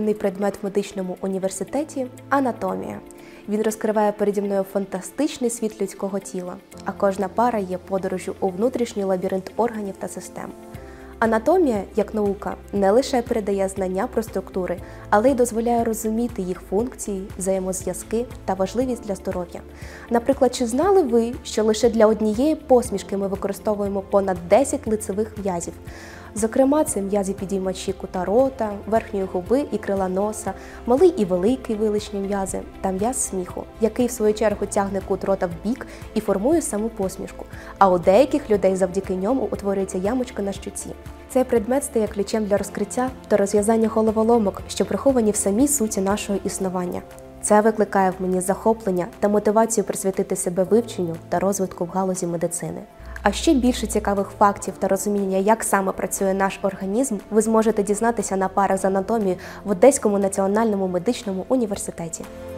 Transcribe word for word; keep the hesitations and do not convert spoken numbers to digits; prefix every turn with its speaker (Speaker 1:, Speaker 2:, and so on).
Speaker 1: улюблений предмет в медичному університеті – анатомія. Він розкриває переді мною фантастичний світ людського тіла, а кожна пара є подорожю у внутрішній лабіринт органів та систем. Анатомія, як наука, не лише передає знання про структури, але й дозволяє розуміти їх функції, взаємозв'язки та важливість для здоров'я. Наприклад, чи знали ви, що лише для однієї посмішки ми використовуємо понад десять лицевих м'язів? Зокрема, це м'язи-підіймачі кута рота, верхньої губи і крила носа, малий і великий виличні м'язи та м'яз сміху, який в свою чергу тягне кут рота в бік і формує саму посмішку. А у деяких людей завдяки ньому утворюється ямочка на щоці. Цей предмет стає ключем для розкриття та розв'язання головоломок, що приховані в самій суті нашого існування. Це викликає в мені захоплення та мотивацію присвятити себе вивченню та розвитку в галузі медицини. А ще більше цікавих фактів та розуміння, як саме працює наш організм, ви зможете дізнатися на парах з анатомії в Одеському національному медичному університеті.